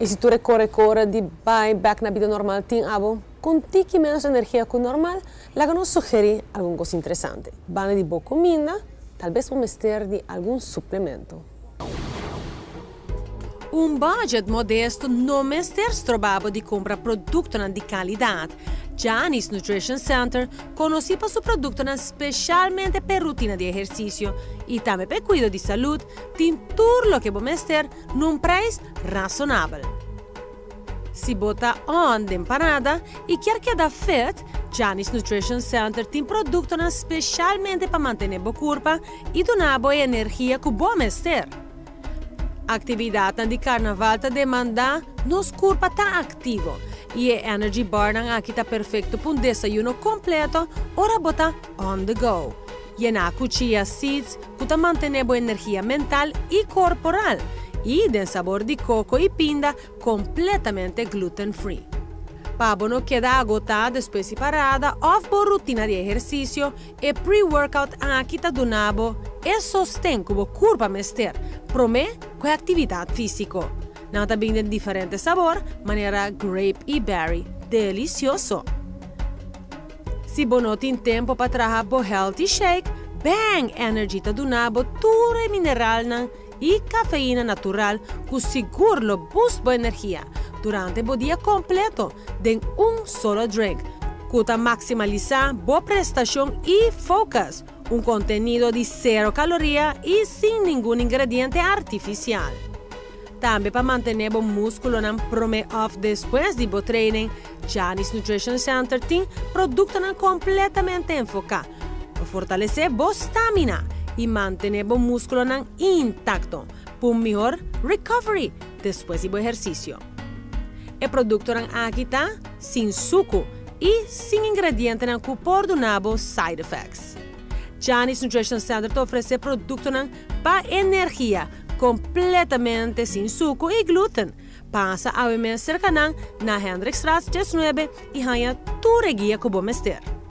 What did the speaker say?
E se tu recorre de vai back na vida normal tem abo, com tiki menos energia que o normal, lá que nos sugere alguma coisa interessante. Bane de boa comida, talvez vamos ter de algum suplemento. Budget modesto não é trovado de comprar produtos de qualidade. Giannis Nutrition Center conhece por seu produto especialmente para rotina de exercício e também para cuidado de saúde, tem tudo o que vamos ter num preço razonável. Se bota on de empanada e quer quedar fit, Giannis Nutrition Center tem produtos especialmente para manter boa corpo e donar boa energia que vamos ter. Atividade de carnaval demanda nos corpo tá ativo e a Energy Bar aqui está perfeito para um desayuno completo ou botar on the go. Llena com chia seeds que mantém boa energia mental e corporal e de sabor de coco e pinda completamente gluten free. Para não quedar agotada depois de parada, off boa rotina de exercício e pre-workout aqui está donado e sostém que o corpo mester promete com atividade física. Não também de diferente sabor, maneira grape e berry, delicioso. Se não tem tempo para trabalhar por healthy shake, Bang Energy está donado tudo e mineral e cafeína natural que seguro boost boa energia durante o dia completo de solo drink, que maximaliza boa prestação e focus, contenido de 0 caloria e sem nenhum ingrediente artificial. Também para manter o músculo off depois de treino, Giannis Nutrition Center tem produtos completamente enfocados para fortalecer a estamina e manter o músculo intacto para um melhor recovery depois do exercício. O produto aqui está sem suco e sem ingredientes que podem dar side effects. Giannis Nutrition Center oferece produtos para energia completamente sem suco e glúten. Passa a mês cercana na Hendrikstraat 19 e ganha toda a guia que vamos ter.